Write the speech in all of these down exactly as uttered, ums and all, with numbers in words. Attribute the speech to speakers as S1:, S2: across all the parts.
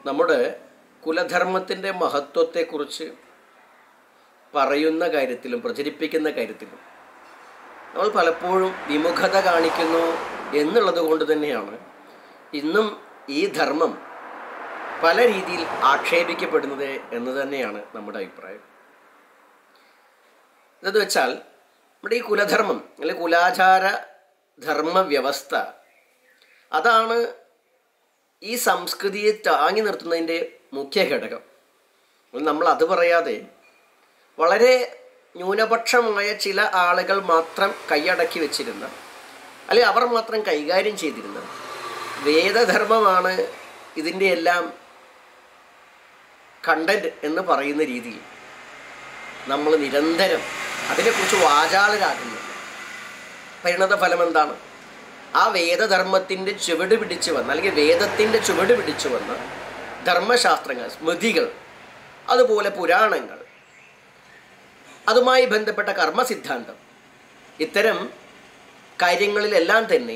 S1: നമ്മുടെ കുലധർമ്മത്തിൻ്റെ മഹത്വത്തെക്കുറിച്ച് പറയുന്ന കാര്യത്തിലും പ്രചരിപ്പിക്കുന്ന കാര്യത്തിലും നമ്മൾ പലപ്പോഴും വിമുഖത കാണിക്കുന്നു എന്നുള്ളത് കൊണ്ട് തന്നെയാണ് ഇന്നും ഈ ധർമ്മം പല രീതിയിൽ ആക്ഷേപിക്കപ്പെടുന്നത് എന്ന് തന്നെയാണ് നമ്മുടെ അഭിപ്രായം. ഇതെന്ന് വെച്ചാൽ നമ്മുടെ ഈ കുലധർമ്മം അല്ലെങ്കിൽ കുലാചാര ധർമ്മ വ്യവസ്ഥ അതാണ് ഈ സംസ്കൃതിയെ താങ്ങി നിർത്തുന്നതിൻ്റെ മുഖ്യ ഘടകം. നമ്മൾ അത് പറയാതെ വളരെ ന്യൂനപക്ഷമായ ചില ആളുകൾ മാത്രം കൈയടക്കി വെച്ചിരുന്ന അല്ലെങ്കിൽ അവർ മാത്രം കൈകാര്യം ചെയ്തിരുന്ന വേദധർമ്മമാണ് ഇതിൻ്റെ എല്ലാം കണ്ടന്റ് എന്ന് പറയുന്ന രീതിയിൽ നമ്മൾ നിരന്തരം അതിനെക്കുറിച്ച് വാചാലരാകുന്നുണ്ട്. പരിണത ഫലം എന്താണ്? ആ വേദധർമ്മത്തിൻ്റെ ചുവട് പിടിച്ചു വന്ന അല്ലെങ്കിൽ വേദത്തിൻ്റെ ചുവട് പിടിച്ചു വന്ന ധർമ്മശാസ്ത്രങ്ങൾ, സ്മൃതികൾ, അതുപോലെ പുരാണങ്ങൾ, അതുമായി ബന്ധപ്പെട്ട കർമ്മസിദ്ധാന്തം, ഇത്തരം കാര്യങ്ങളിലെല്ലാം തന്നെ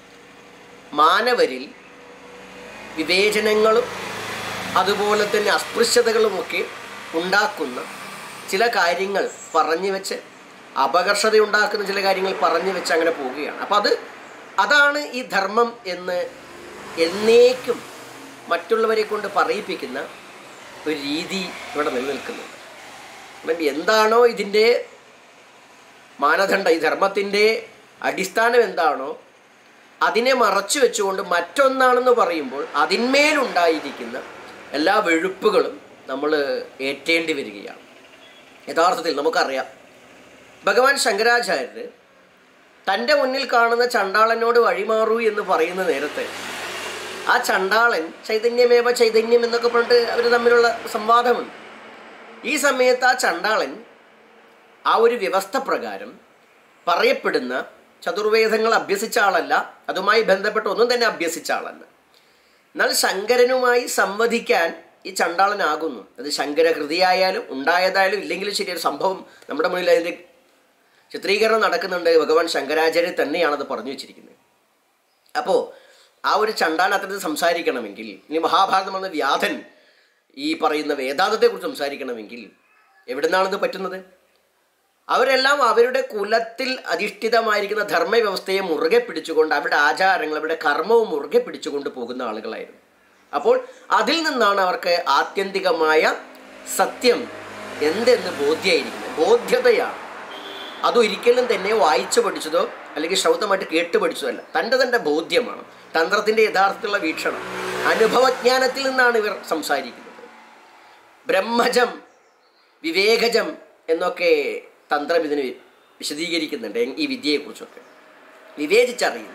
S1: മാനവരിൽ വിവേചനങ്ങളും അതുപോലെ തന്നെ അസ്പൃശ്യതകളുമൊക്കെ ഉണ്ടാക്കുന്ന ചില കാര്യങ്ങൾ പറഞ്ഞു വെച്ച്, അപകർഷതയുണ്ടാക്കുന്ന ചില കാര്യങ്ങൾ പറഞ്ഞു വെച്ച് അങ്ങനെ പോവുകയാണ്. അപ്പം അത് അതാണ് ഈ ധർമ്മം എന്ന് എന്നേക്കും മറ്റുള്ളവരെ കൊണ്ട് പറയിപ്പിക്കുന്ന ഒരു രീതി ഇവിടെ നിലനിൽക്കുന്നുണ്ട്. അപ്പം എന്താണോ ഇതിൻ്റെ മാനദണ്ഡം, ഈ ധർമ്മത്തിൻ്റെ അടിസ്ഥാനം എന്താണോ അതിനെ മറച്ചു വെച്ചുകൊണ്ട് മറ്റൊന്നാണെന്ന് പറയുമ്പോൾ അതിന്മേലുണ്ടായിരിക്കുന്ന എല്ലാ വെഴുപ്പുകളും നമ്മൾ ഏറ്റേണ്ടി വരികയാണ്. യഥാർത്ഥത്തിൽ നമുക്കറിയാം, ഭഗവാൻ ശങ്കരാചാര്യർ തൻ്റെ മുന്നിൽ കാണുന്ന ചണ്ടാളനോട് വഴിമാറൂ എന്ന് പറയുന്ന നേരത്തെ ആ ചണ്ടാളൻ ചൈതന്യമേവ ചൈതന്യം എന്നൊക്കെ പറഞ്ഞിട്ട് അവർ തമ്മിലുള്ള സംവാദമുണ്ട്. ഈ സമയത്ത് ആ ചണ്ടാളൻ ആ ഒരു വ്യവസ്ഥ പ്രകാരം പറയപ്പെടുന്ന ചതുർവേദങ്ങൾ അഭ്യസിച്ച ആളല്ല, അതുമായി ബന്ധപ്പെട്ട ഒന്നും തന്നെ അഭ്യസിച്ച ആളല്ല. എന്നാൽ ശങ്കരനുമായി സംവദിക്കാൻ ഈ ചണ്ടാളനാകുന്നു. അത് ശങ്കരകൃതിയായാലും ഉണ്ടായതായാലും ഇല്ലെങ്കിലും ശരിയൊരു സംഭവം നമ്മുടെ മുന്നിൽ അതിൻ്റെ ചിത്രീകരണം നടക്കുന്നുണ്ട്. ഭഗവാൻ ശങ്കരാചാര്യർ തന്നെയാണത് പറഞ്ഞു വെച്ചിരിക്കുന്നത്. അപ്പോൾ ആ ഒരു ചണ്ടാളൻ അത്തരത്തിൽ സംസാരിക്കണമെങ്കിൽ, ഇനി മഹാഭാരതം എന്ന വ്യാധൻ ഈ പറയുന്ന വേദാന്തത്തെക്കുറിച്ച് സംസാരിക്കണമെങ്കിൽ എവിടെ നിന്നാണിത് പറ്റുന്നത്? അവരെല്ലാം അവരുടെ കുലത്തിൽ അധിഷ്ഠിതമായിരിക്കുന്ന ധർമ്മവ്യവസ്ഥയെ മുറുകെ പിടിച്ചുകൊണ്ട് അവരുടെ ആചാരങ്ങൾ, അവരുടെ കർമ്മവും മുറുകെ പിടിച്ചുകൊണ്ട് പോകുന്ന ആളുകളായിരുന്നു. അപ്പോൾ അതിൽ നിന്നാണ് അവർക്ക് ആത്യന്തികമായ സത്യം എന്തെന്ന് ബോധ്യമായിരിക്കുന്നത്. ബോധ്യതയാണ്. അതൊരിക്കലും തന്നെ വായിച്ചു പഠിച്ചതോ അല്ലെങ്കിൽ ശ്രൗതമായിട്ട് കേട്ട് പഠിച്ചതോ അല്ല, തൻ്റെ തൻ്റെ ബോധ്യമാണ്. തന്ത്രത്തിൻ്റെ യഥാർത്ഥത്തിലുള്ള വീക്ഷണം, അനുഭവജ്ഞാനത്തിൽ നിന്നാണ് ഇവർ സംസാരിക്കുന്നത്. ബ്രഹ്മജം, വിവേകജം എന്നൊക്കെ തന്ത്രം ഇതിന് വിശദീകരിക്കുന്നുണ്ട്. ഈ വിദ്യയെക്കുറിച്ചൊക്കെ വിവേചിച്ചറിയുന്ന,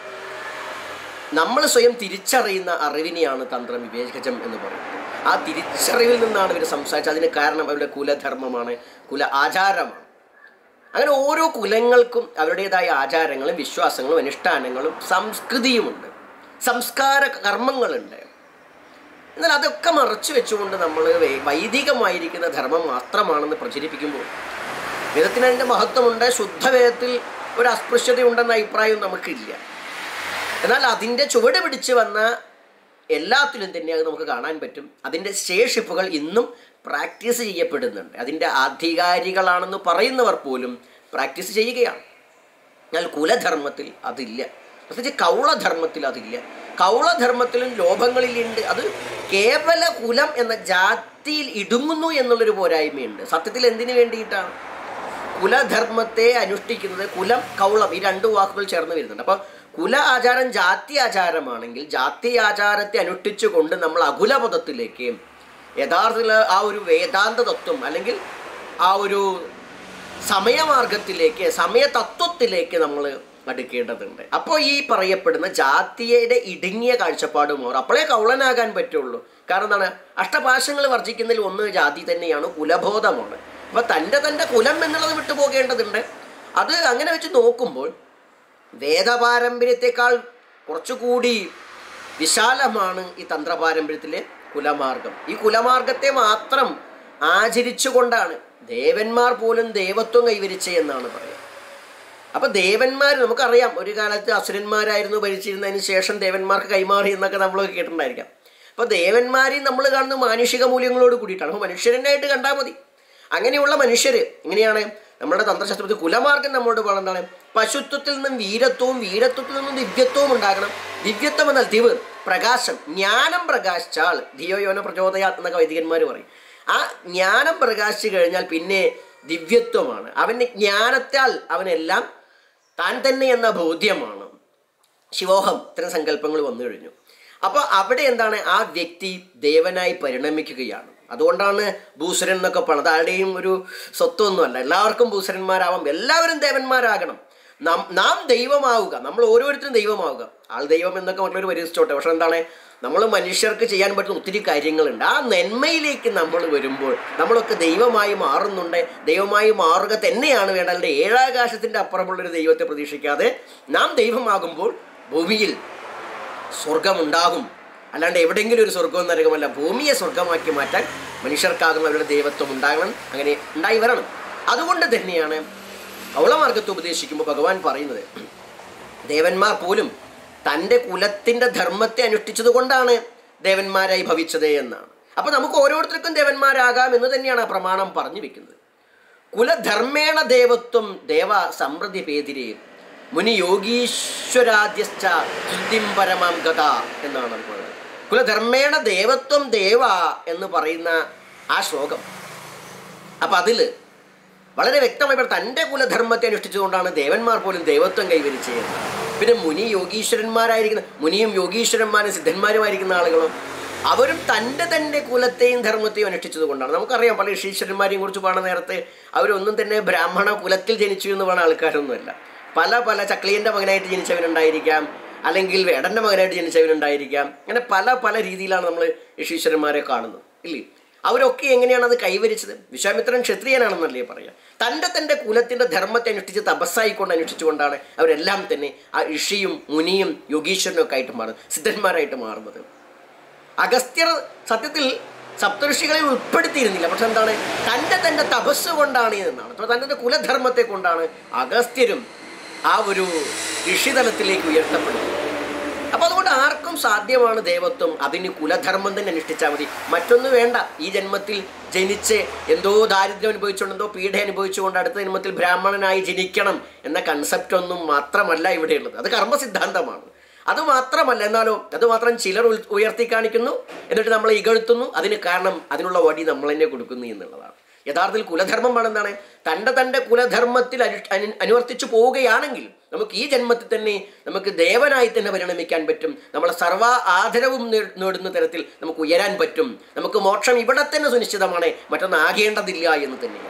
S1: നമ്മൾ സ്വയം തിരിച്ചറിയുന്ന അറിവിനെയാണ് തന്ത്രം വിവേകജം എന്ന് പറയുന്നത്. ആ തിരിച്ചറിവിൽ നിന്നാണ് ഇവർ സംസാരിച്ചത്. അതിന് കാരണം അവരുടെ കുലധർമ്മമാണ്, കുല ആചാരമാണ്. അങ്ങനെ ഓരോ കുലങ്ങൾക്കും അവരുടേതായ ആചാരങ്ങളും വിശ്വാസങ്ങളും അനുഷ്ഠാനങ്ങളും സംസ്കൃതിയുമുണ്ട്, സംസ്കാര കർമ്മങ്ങളുണ്ട്. എന്നാൽ അതൊക്കെ മറച്ചു വെച്ചുകൊണ്ട് നമ്മൾ വൈദികമായിരിക്കുന്ന ധർമ്മം മാത്രമാണെന്ന് പ്രചരിപ്പിക്കുമ്പോൾ വേദത്തിന് അതിൻ്റെ മഹത്വമുണ്ട്. ശുദ്ധവേദത്തിൽ ഒരു അസ്പൃശ്യതയുണ്ടെന്ന അഭിപ്രായം നമുക്കില്ല. എന്നാൽ അതിൻ്റെ ചുവട് പിടിച്ച് വന്ന എല്ലാത്തിലും തന്നെ അത് നമുക്ക് കാണാൻ പറ്റും. അതിൻ്റെ ശേഷിപ്പുകൾ ഇന്നും പ്രാക്ടീസ് ചെയ്യപ്പെടുന്നുണ്ട്. അതിൻ്റെ ആധികാരികളാണെന്ന് പറയുന്നവർ പോലും പ്രാക്ടീസ് ചെയ്യുകയാണ്. എന്നാൽ കുലധർമ്മത്തിൽ അതില്ല, പ്രത്യേകിച്ച് കൗളധർമ്മത്തിൽ അതില്ല. കൗളധർമ്മത്തിലും ലോഭങ്ങളിലുണ്ട്. അത് കേവല കുലം എന്ന ജാതിയിൽ ഇടുങ്ങുന്നു എന്നുള്ളൊരു പോരായ്മയുണ്ട്. സത്യത്തിൽ എന്തിനു വേണ്ടിയിട്ടാണ് കുലധർമ്മത്തെ അനുഷ്ഠിക്കുന്നത്? കുലം, കൗളം, ഈ രണ്ട് വാക്കുകൾ ചേർന്ന് വരുന്നുണ്ട്. അപ്പോൾ കുല ആചാരം ജാതി ആചാരമാണെങ്കിൽ ജാതി ആചാരത്തെ അനുഷ്ഠിച്ചുകൊണ്ട് നമ്മൾ അകുലപദത്തിലേക്ക്, യഥാർത്ഥത്തിൽ ആ ഒരു വേദാന്ത തത്വം അല്ലെങ്കിൽ ആ ഒരു സമയമാർഗത്തിലേക്ക്, സമയതത്വത്തിലേക്ക് നമ്മൾ അടുക്കേണ്ടതുണ്ട്. അപ്പോൾ ഈ പറയപ്പെടുന്ന ജാതിയുടെ ഇടുങ്ങിയ കാഴ്ചപ്പാട് മാറും. അപ്പോഴേ കൗളനാകാൻ പറ്റുള്ളൂ. കാരണം എന്താണ്? അഷ്ടപാശങ്ങൾ വർജിക്കുന്നതിൽ ഒന്ന് ജാതി തന്നെയാണ്, കുലബോധമാണ്. അപ്പോൾ തൻ്റെ തൻ്റെ കുലം എന്നുള്ളത് വിട്ടുപോകേണ്ടതുണ്ട്. അത് അങ്ങനെ വെച്ച് നോക്കുമ്പോൾ വേദപാരമ്പര്യത്തെക്കാൾ കുറച്ചുകൂടി വിശാലമാണ് ഈ തന്ത്രപാരമ്പര്യത്തിലെ കുലമാർഗം. ഈ കുലമാർഗത്തെ മാത്രം ആചരിച്ചുകൊണ്ടാണ് ദേവന്മാർ പോലും ദേവത്വം കൈവരിച്ചേ എന്നാണ് പറയുക. അപ്പോൾ ദേവന്മാർ, നമുക്കറിയാം ഒരു കാലത്ത് അസുരന്മാരായിരുന്നു ഭരിച്ചിരുന്നതിന് ശേഷം ദേവന്മാർക്ക് കൈമാറി എന്നൊക്കെ നമ്മളൊക്കെ കേട്ടിട്ടുണ്ടായിരിക്കാം. അപ്പോൾ ദേവന്മാരെയും നമ്മൾ കാണുന്ന മാനുഷിക മൂല്യങ്ങളോട് കൂടിയിട്ടാണ്. അപ്പോൾ മനുഷ്യരനായിട്ട് കണ്ടാൽ മതി. അങ്ങനെയുള്ള മനുഷ്യർ എങ്ങനെയാണ്? നമ്മുടെ തന്ത്രശാസ്ത്രത്തിൽ കുലമാർഗം നമ്മളോട് പറയുന്നതാണ്, പശുത്വത്തിൽ നിന്നും വീരത്വവും വീരത്വത്തിൽ നിന്നും ദിവ്യത്വവും ഉണ്ടാകണം. ദിവ്യത്വം എന്നാൽ ദിവ്, പ്രകാശം. ജ്ഞാനം പ്രകാശിച്ചാൽ ധിയോ യോന പ്രചോദയാത് എന്നൊക്കെ വൈദികന്മാർ പറയും. ആ ജ്ഞാനം പ്രകാശിച്ചു കഴിഞ്ഞാൽ പിന്നെ ദിവ്യത്വമാണ്. അവന് ജ്ഞാനത്താൽ അവനെല്ലാം താൻ തന്നെ എന്ന ബോധ്യമാണ്. ശിവോഹം ഇത്തരം സങ്കല്പങ്ങൾ വന്നു കഴിഞ്ഞു. അപ്പോൾ അവിടെ എന്താണ്? ആ വ്യക്തി ദേവനായി പരിണമിക്കുകയാണ്. അതുകൊണ്ടാണ് ഭൂസുരൻ എന്നൊക്കെ പറയുന്നത്. ആരുടെയും ഒരു സ്വത്വമൊന്നുമല്ല. എല്ലാവർക്കും ഭൂസുരന്മാരാവാം, എല്ലാവരും ദേവന്മാരാകണം. നാം നാം ദൈവമാവുക, നമ്മൾ ഓരോരുത്തരും ദൈവമാവുക. ആൾ ദൈവം എന്നൊക്കെ മറ്റുള്ളവർ പരിഹസിച്ചോട്ടെ. പക്ഷെ എന്താണ്, നമ്മൾ മനുഷ്യർക്ക് ചെയ്യാൻ പറ്റുന്ന ഒത്തിരി കാര്യങ്ങളുണ്ട്. ആ നന്മയിലേക്ക് നമ്മൾ വരുമ്പോൾ നമ്മളൊക്കെ ദൈവമായി മാറുന്നുണ്ട്. ദൈവമായി മാറുക തന്നെയാണ് വേണ്ടത്. ഏഴാകാശത്തിൻ്റെ അപ്പുറമുള്ളൊരു ദൈവത്തെ പ്രതീക്ഷിക്കാതെ നാം ദൈവമാകുമ്പോൾ ഭൂമിയിൽ സ്വർഗമുണ്ടാകും. അല്ലാണ്ട് എവിടെയെങ്കിലും ഒരു സ്വർഗവും നരകമല്ല. ഭൂമിയെ സ്വർഗമാക്കി മാറ്റാൻ മനുഷ്യർക്കാകുന്ന അവരുടെ ദൈവത്വം ഉണ്ടാകണം. അങ്ങനെ ഉണ്ടായി വരണം. അതുകൊണ്ട് തന്നെയാണ് കൗളമാർഗത്തെ ഉപദേശിക്കുമ്പോൾ ഭഗവാൻ പറയുന്നത്, ദേവന്മാർ പോലും തൻ്റെ കുലത്തിൻ്റെ ധർമ്മത്തെ അനുഷ്ഠിച്ചത് കൊണ്ടാണ് ദേവന്മാരായി ഭവിച്ചത് എന്നാണ്. അപ്പോൾ നമുക്ക് ഓരോരുത്തർക്കും ദേവന്മാരാകാം എന്ന് തന്നെയാണ് ആ പ്രമാണം പറഞ്ഞു വെക്കുന്നത്. കുലധർമ്മേണ ദേവത്വം ദേവ സമൃദ്ധി പേതിരേ മുനി യോഗീശ്വരാദ്യശ്ച ശുദ്ധിം പരമാം ഗത എന്നാണ് അത് പറയുന്നത്. കുലധർമ്മേണ ദേവത്വം ദേവ എന്ന് പറയുന്ന ആ ശ്ലോകം, അപ്പം അതിൽ വളരെ വ്യക്തമായി തൻ്റെ കുലധർമ്മത്തെ അനുഷ്ഠിച്ചുകൊണ്ടാണ് ദേവന്മാർ പോലും ദേവത്വം കൈവരിച്ചത്. പിന്നെ മുനി യോഗീശ്വരന്മാരായിരിക്കുന്ന മുനിയും യോഗീശ്വരന്മാരും സിദ്ധന്മാരുമായിരിക്കുന്ന ആളുകളും അവരും തൻ്റെ തൻ്റെ കുലത്തെയും ധർമ്മത്തെയും അനുഷ്ഠിച്ചത് കൊണ്ടാണ്. നമുക്കറിയാം പല ഋഷീശ്വരന്മാരെയും കുറിച്ച് പറയുന്ന നേരത്തെ അവരൊന്നും തന്നെ ബ്രാഹ്മണ കുലത്തിൽ ജനിച്ചു എന്ന് പറയുന്ന ആൾക്കാരൊന്നുമല്ല. പല പല ചക്ലിയൻ്റെ മകനായിട്ട് ജനിച്ചവനുണ്ടായിരിക്കാം, അല്ലെങ്കിൽ വേടൻ്റെ മകനായിട്ട് ജനിച്ചവനുണ്ടായിരിക്കാം. അങ്ങനെ പല പല രീതിയിലാണ് നമ്മൾ ഋഷീശ്വരന്മാരെ കാണുന്നത്, ഇല്ലേ? അവരൊക്കെ എങ്ങനെയാണ് അത് കൈവരിച്ചത്? വിശ്വാമിത്രൻ ക്ഷത്രിയനാണെന്നല്ലേ പറയാം. തൻ്റെ തൻ്റെ കുലത്തിൻ്റെ ധർമ്മത്തെ അനുഷ്ഠിച്ച് തപസ്സായിക്കൊണ്ട് അനുഷ്ഠിച്ചുകൊണ്ടാണ് അവരെല്ലാം തന്നെ ആ ഋഷിയും മുനിയും യോഗീശ്വരനും ഒക്കെ ആയിട്ട് മാറുന്നത്, സിദ്ധന്മാരായിട്ട് മാറുന്നത്. അഗസ്ത്യർ സത്യത്തിൽ സപ്തഋഷികളെ ഉൾപ്പെടുത്തിയിരുന്നില്ല. പക്ഷെ എന്താണ്, തൻ്റെ തൻ്റെ തപസ് കൊണ്ടാണ് എന്നാണ്. അപ്പോൾ തൻ്റെ കുലധർമ്മത്തെ കൊണ്ടാണ് അഗസ്ത്യരും ആ ഒരു ഋഷിതലത്തിലേക്ക് ഉയർത്തപ്പെടുന്നത്. അപ്പോൾ അതുകൊണ്ട് ആർക്കും സാധ്യമാണ് ദേവത്വം. അതിന് കുലധർമ്മം തന്നെ അനുഷ്ഠിച്ചാൽ മതി, മറ്റൊന്നും വേണ്ട. ഈ ജന്മത്തിൽ ജനിച്ച് എന്തോ ദാരിദ്ര്യം അനുഭവിച്ചുകൊണ്ട് എന്തോ പീഡ അനുഭവിച്ചുകൊണ്ട് അടുത്ത ജന്മത്തിൽ ബ്രാഹ്മണനായി ജനിക്കണം എന്ന കൺസെപ്റ്റ് ഒന്നും മാത്രമല്ല ഇവിടെയുള്ളത്. അത് കർമ്മസിദ്ധാന്തമാണ്. അത് മാത്രമല്ല, എന്നാലോ അത് മാത്രം ചിലർ ഉയർത്തി കാണിക്കുന്നു, എന്നിട്ട് നമ്മളെ ഇകഴ്ത്തുന്നു. അതിന് കാരണം അതിനുള്ള വടി നമ്മൾ തന്നെ കൊടുക്കുന്നു എന്നുള്ളതാണ്. യഥാർത്ഥത്തിൽ കുലധർമ്മമാണ് എന്താണ്, തൻ്റെ തൻ്റെ കുലധർമ്മത്തിൽ അനു അനുവർത്തിച്ചു പോവുകയാണെങ്കിൽ നമുക്ക് ഈ ജന്മത്തിൽ തന്നെ നമുക്ക് ദേവനായി തന്നെ പരിണമിക്കാൻ പറ്റും. നമ്മളെ സർവ്വ ആദരവും നേടുന്ന തരത്തിൽ നമുക്ക് ഉയരാൻ പറ്റും. നമുക്ക് മോക്ഷം ഇവിടെ തന്നെ സുനിശ്ചിതമാണ്, മറ്റൊന്ന് ആകേണ്ടതില്ല എന്ന് തന്നെയാണ്.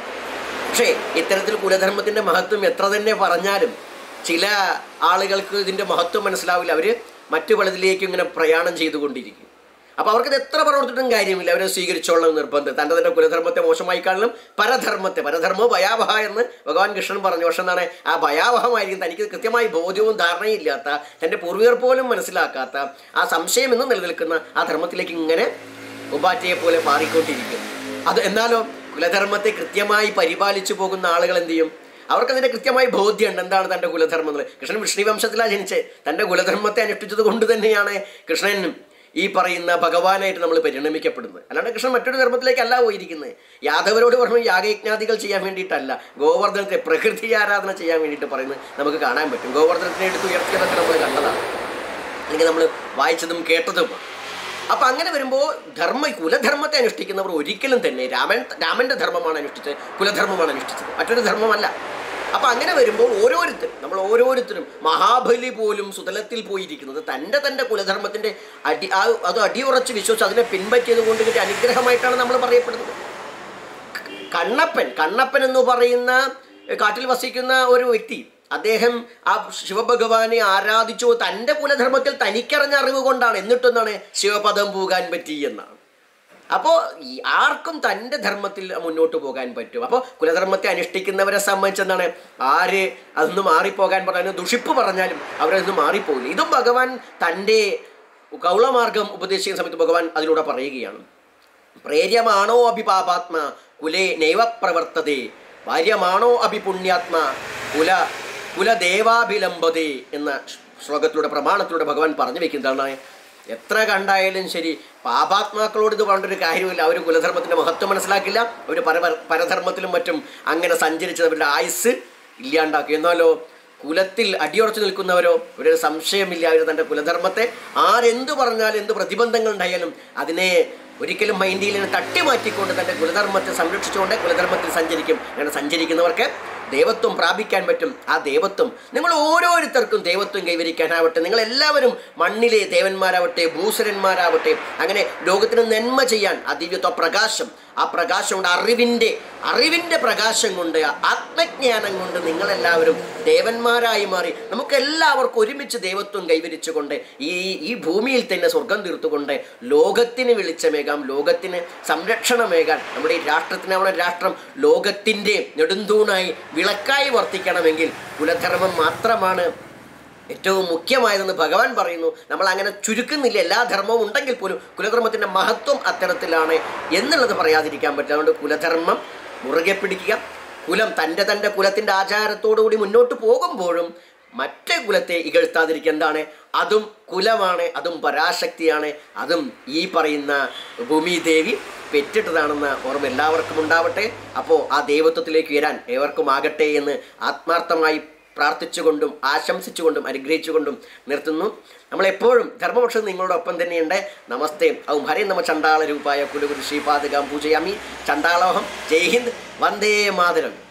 S1: പക്ഷേ ഇത്തരത്തിൽ കുലധർമ്മത്തിൻ്റെ മഹത്വം എത്ര തന്നെ പറഞ്ഞാലും ചില ആളുകൾക്ക് ഇതിൻ്റെ മഹത്വം മനസ്സിലാവില്ല. അവർ മറ്റു പലതിലേക്ക് ഇങ്ങനെ പ്രയാണം ചെയ്തുകൊണ്ടിരിക്കും. അപ്പോൾ അവർക്കത് എത്ര പറഞ്ഞിട്ടും കാര്യമില്ല, അവരെ സ്വീകരിച്ചോളണം നിർബന്ധം. തൻ്റെ തൻ്റെ കുലധർമ്മത്തെ മോശമായി കാണണം, പരധർമ്മത്തെ പരധർമ്മോ ഭയാവഹ എന്ന് ഭഗവാൻ കൃഷ്ണൻ പറഞ്ഞു. പക്ഷെ എന്താണ്, ആ ഭയാവഹമായിരിക്കും തനിക്ക് കൃത്യമായി ബോധ്യവും ധാരണയും ഇല്ലാത്ത, തൻ്റെ പൂർവികർ പോലും മനസ്സിലാക്കാത്ത ആ സംശയം എന്നും നിലനിൽക്കുന്ന ആ ധർമ്മത്തിലേക്ക് ഇങ്ങനെ ഉപാറ്റയെ പോലെ മാറിക്കൊണ്ടിരിക്കും. അത് എന്നാലോ കുലധർമ്മത്തെ കൃത്യമായി പരിപാലിച്ചു പോകുന്ന ആളുകൾ എന്ത് ചെയ്യും? അവർക്കതിൻ്റെ കൃത്യമായി ബോധ്യമുണ്ട് എന്താണ് തൻ്റെ കുലധർമ്മം എന്നുള്ളത്. കൃഷ്ണൻ വിഷ്ണുവംശത്തിലാണ് ജനിച്ചത്. തൻ്റെ കുലധർമ്മത്തെ അനുഷ്ഠിച്ചത് കൊണ്ട് തന്നെയാണ് കൃഷ്ണൻ ഈ പറയുന്ന ഭഗവാനായിട്ട് നമ്മൾ പരിണമിക്കപ്പെടുന്നത്. അല്ലാണ്ട് കൃഷ്ണൻ മറ്റൊരു ധർമ്മത്തിലേക്കല്ല പോയിരിക്കുന്നത്. യാദവരോട് പറഞ്ഞു യാഗയജ്ഞാദികൾ ചെയ്യാൻ വേണ്ടിയിട്ടല്ല, ഗോവർദ്ധനത്തെ പ്രകൃതി ആരാധന ചെയ്യാൻ വേണ്ടിയിട്ട് പറയുന്നത് നമുക്ക് കാണാൻ പറ്റും. ഗോവർദ്ധനത്തിനെ എടുത്ത് ഉയർത്തിയതൊക്കെ നമ്മൾ കണ്ടതാണ്, അല്ലെങ്കിൽ നമ്മൾ വായിച്ചതും കേട്ടതും. അപ്പം അങ്ങനെ വരുമ്പോൾ ധർമ്മ കുലധർമ്മത്തെ അനുഷ്ഠിക്കുന്നവർ ഒരിക്കലും തന്നെ രാമൻ രാമൻ്റെ ധർമ്മമാണ് അനുഷ്ഠിച്ചത്, കുലധർമ്മമാണ് അനുഷ്ഠിച്ചത്, മറ്റൊരു ധർമ്മമല്ല. അപ്പം അങ്ങനെ വരുമ്പോൾ ഓരോരുത്തരും നമ്മൾ ഓരോരുത്തരും മഹാബലി പോലും സുതലത്തിൽ പോയിരിക്കുന്നത് തൻ്റെ തൻ്റെ കുലധർമ്മത്തിൻ്റെ അടി ആ അത് അടിയുറച്ച് വിശ്വസിച്ച് അതിനെ പിൻപറ്റിയത് കൊണ്ട് കിട്ടിയ അനുഗ്രഹമായിട്ടാണ് നമ്മൾ പറയപ്പെടുന്നത്. കണ്ണപ്പൻ കണ്ണപ്പൻ എന്ന് പറയുന്ന കാട്ടിൽ വസിക്കുന്ന ഒരു വ്യക്തി, അദ്ദേഹം ആ ശിവഭഗവാനെ ആരാധിച്ചു തൻ്റെ കുലധർമ്മത്തിൽ തനിക്കറിഞ്ഞ അറിവ് കൊണ്ടാണ്. എന്നിട്ടെന്താണ് ശിവപദം പോകാൻ പറ്റി എന്നാണ്. അപ്പോൾ ഈ ആർക്കും തൻ്റെ ധർമ്മത്തിൽ മുന്നോട്ട് പോകാൻ പറ്റും. അപ്പോൾ കുലധർമ്മത്തെ അനുഷ്ഠിക്കുന്നവരെ സംബന്ധിച്ചെന്താണ്, ആര് അതൊന്ന് മാറിപ്പോകാൻ പറഞ്ഞാലും ദുഷിപ്പ് പറഞ്ഞാലും അവരതൊന്നും മാറിപ്പോകില്ല. ഇതും ഭഗവാൻ തൻ്റെ കൗളമാർഗം ഉപദേശിക്കുന്ന സമയത്ത് ഭഗവാൻ അതിലൂടെ പറയുകയാണ്. പ്രേര്യമാണോ അഭിപാപാത്മ കുലേ നൈവ പ്രവർത്തതേ ഭാര്യമാണോ അഭിപുണ്യാത്മ കുല കുലദേവാഭിലംബതേ എന്ന ശ്ലോകത്തിലൂടെ പ്രമാണത്തിലൂടെ ഭഗവാൻ പറഞ്ഞു വെക്കുന്നതാണ് എത്ര കണ്ടായാലും ശരി, പാപാത്മാക്കളോട് ഇത് പറഞ്ഞൊരു കാര്യമില്ല. അവർ കുലധർമ്മത്തിൻ്റെ മഹത്വം മനസ്സിലാക്കില്ല. അവർ പര പരധർമ്മത്തിലും മറ്റും അങ്ങനെ സഞ്ചരിച്ചത് അവരുടെ ആയുസ് ഇല്ലാണ്ടാക്കി. എന്നാലോ കുലത്തിൽ അടിയുറച്ചു നിൽക്കുന്നവരോ ഒരു സംശയമില്ല, അവർ തൻ്റെ കുലധർമ്മത്തെ ആരെന്തു പറഞ്ഞാലും എന്ത് പ്രതിബന്ധങ്ങൾ ഉണ്ടായാലും അതിനെ ഒരിക്കലും മൈൻഡിൽ തട്ടി മാറ്റിക്കൊണ്ട് തൻ്റെ കുലധർമ്മത്തെ സംരക്ഷിച്ചുകൊണ്ട് കുലധർമ്മത്തിൽ സഞ്ചരിക്കും. അങ്ങനെ സഞ്ചരിക്കുന്നവർക്ക് ദൈവത്വം പ്രാപിക്കാൻ പറ്റും. ആ ദൈവത്വം നിങ്ങൾ ഓരോരുത്തർക്കും ദൈവത്വം കൈവരിക്കാനാവട്ടെ. നിങ്ങളെല്ലാവരും മണ്ണിലെ ദേവന്മാരാവട്ടെ, ഭൂസുരന്മാരാവട്ടെ, അങ്ങനെ ലോകത്തിന് നന്മ ചെയ്യാൻ ആ ദിവ്യത്വ പ്രകാശം, ആ പ്രകാശം കൊണ്ട് അറിവിൻ്റെ അറിവിൻ്റെ പ്രകാശം കൊണ്ട്, ആത്മജ്ഞാനം കൊണ്ട് നിങ്ങളെല്ലാവരും ദേവന്മാരായി മാറി നമുക്ക് എല്ലാവർക്കും ഒരുമിച്ച് ദൈവത്വം കൈവരിച്ചുകൊണ്ട് ഈ ഈ ഭൂമിയിൽ തന്നെ സ്വർഗം തീർത്തുകൊണ്ട് ലോകത്തിന് വെളിച്ചമേകാം, ലോകത്തിന് സംരക്ഷണമേകാൻ നമ്മുടെ ഈ രാഷ്ട്രത്തിനാവണം. രാഷ്ട്രം ലോകത്തിൻ്റെ നെടുന്തൂണായി വിളക്കായി വർത്തിക്കണമെങ്കിൽ കുലധർമ്മം മാത്രമാണ് ഏറ്റവും മുഖ്യമായതെന്ന് ഭഗവാൻ പറയുന്നു. നമ്മൾ അങ്ങനെ ചുരുക്കുന്നില്ല, എല്ലാ ധർമ്മവും ഉണ്ടെങ്കിൽ പോലും കുലധർമ്മത്തിൻ്റെ മഹത്വം അത്തരത്തിലാണ് എന്നുള്ളത് പറയാതിരിക്കാൻ പറ്റില്ല. അതുകൊണ്ട് കുലധർമ്മം മുറുകെ പിടിക്കുക. കുലം തൻ്റെ തൻ്റെ കുലത്തിൻ്റെ ആചാരത്തോടുകൂടി മുന്നോട്ട് പോകുമ്പോഴും മറ്റേ കുലത്തെ ഇകഴ്ത്താതിരിക്കുക. എന്താണ്? അതും കുലമാണ്, അതും പരാശക്തിയാണ്, അതും ഈ പറയുന്ന ഭൂമിദേവി പെറ്റിട്ടതാണെന്ന ഓർമ്മ എല്ലാവർക്കും ഉണ്ടാവട്ടെ. അപ്പോൾ ആ ദൈവത്വത്തിലേക്ക് ഉയരാൻ ഏവർക്കും ആകട്ടെ എന്ന് ആത്മാർത്ഥമായി പ്രാർത്ഥിച്ചുകൊണ്ടും ആശംസിച്ചുകൊണ്ടും അനുഗ്രഹിച്ചുകൊണ്ടും നിർത്തുന്നു. നമ്മളെപ്പോഴും ധർമ്മപക്ഷം നിങ്ങളോടൊപ്പം തന്നെയുണ്ട്. നമസ്തേ. ഔം ഹരേ നമ ചണ്ടാള രൂപായ കുലഗുരു ശ്രീപാദകാം പൂജയാമി. ചണ്ടാളോഹം. ജയ് ഹിന്ദ്. വന്ദേ മാതരം.